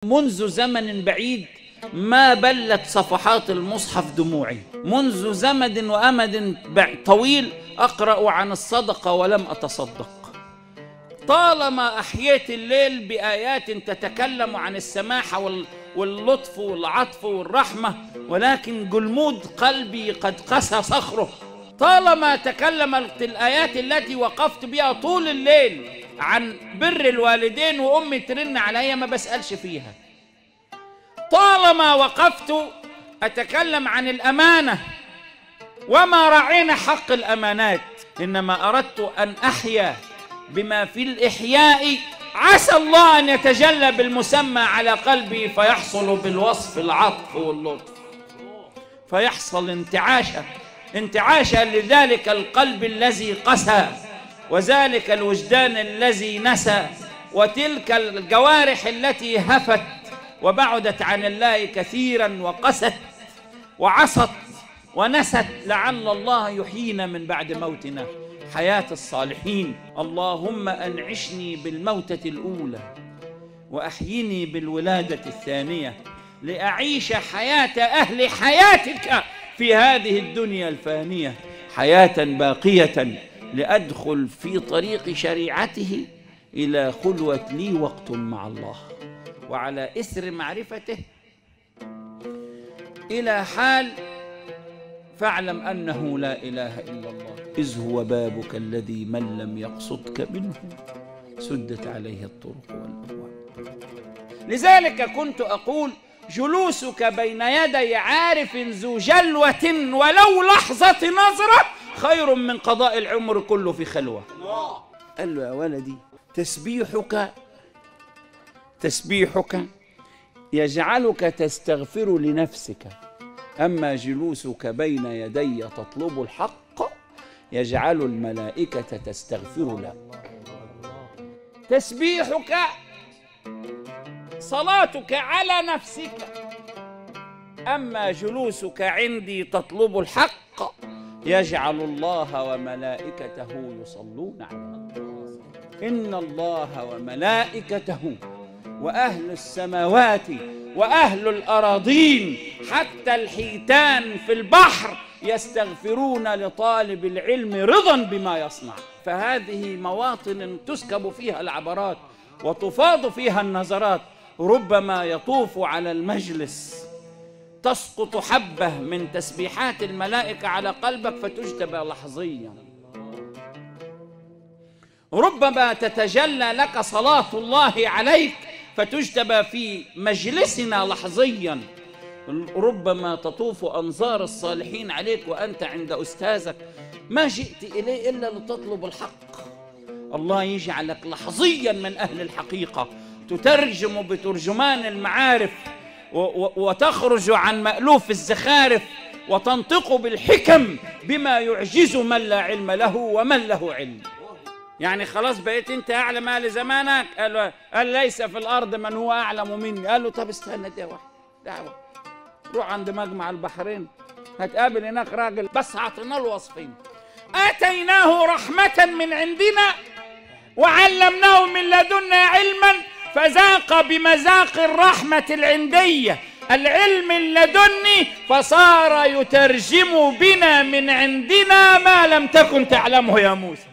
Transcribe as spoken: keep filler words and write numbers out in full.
منذ زمن بعيد ما بلت صفحات المصحف دموعي. منذ زمن وأمد طويل أقرأ عن الصدقة ولم أتصدق. طالما أحييت الليل بآيات تتكلم عن السماحة واللطف والعطف والرحمة، ولكن جلمود قلبي قد قسى صخره. طالما تكلمت الآيات التي وقفت بها طول الليل عن بر الوالدين وأمي ترن عليا ما بسألش فيها. طالما وقفت أتكلم عن الأمانة وما رعينا حق الأمانات، إنما أردت أن أحيا بما في الإحياء عسى الله أن يتجلى بالمسمى على قلبي فيحصل بالوصف العطف واللطف، فيحصل انتعاشة انتعاشة لذلك القلب الذي قسى، وذلك الوجدان الذي نسى، وتلك الجوارح التي هفت وبعدت عن الله كثيرا وقست وعصت ونست، لعل الله يحيينا من بعد موتنا حياة الصالحين. اللهم أنعشني بالموتة الأولى وأحيني بالولادة الثانية لأعيش حياة أهل حياتك في هذه الدنيا الفانية، حياة باقية لأدخل في طريق شريعته إلى خلوة لي وقت مع الله، وعلى إثر معرفته إلى حال فاعلم أنه لا إله إلا الله، إذ هو بابك الذي من لم يقصدك منه سدت عليه الطرق والأبواب. لذلك كنت أقول جلوسك بين يدي عارف ذو جلوة ولو لحظة نظرة خير من قضاء العمر كله في خلوة. قال له يا ولدي تسبيحك تسبيحك يجعلك تستغفر لنفسك، أما جلوسك بين يدي تطلب الحق يجعل الملائكة تستغفر لك. تسبيحك صلاتك على نفسك، أما جلوسك عندي تطلب الحق يجعل الله وملائكته يصلون عليك. إن الله وملائكته وأهل السماوات وأهل الأراضين حتى الحيتان في البحر يستغفرون لطالب العلم رضا بما يصنع. فهذه مواطن تسكب فيها العبرات وتفاض فيها النظرات. ربما يطوف على المجلس تسقط حبة من تسبيحات الملائكة على قلبك فتجتبى لحظيا. ربما تتجلى لك صلاة الله عليك فتجتبى في مجلسنا لحظيا. ربما تطوف أنظار الصالحين عليك وأنت عند أستاذك ما جئت إليه إلا لتطلب الحق. الله يجعلك لحظيا من أهل الحقيقة، تترجم بترجمان المعارف وتخرج عن مألوف الزخارف وتنطق بالحكم بما يعجز من لا علم له ومن له علم. يعني خلاص بقيت انت اعلم اهل زمانك. قال له قال ليس في الارض من هو اعلم مني. قال له طب استنى دي واحده دعوه، روح عند مجمع البحرين هتقابل هناك راجل بس اعطيناه الوصفين، اتيناه رحمه من عندنا وعلمناه من لدنا علما فذاق بمذاق الرحمه العنديه العلم اللدني فصار يترجم بنا من عندنا ما لم تكن تعلمه يا موسى.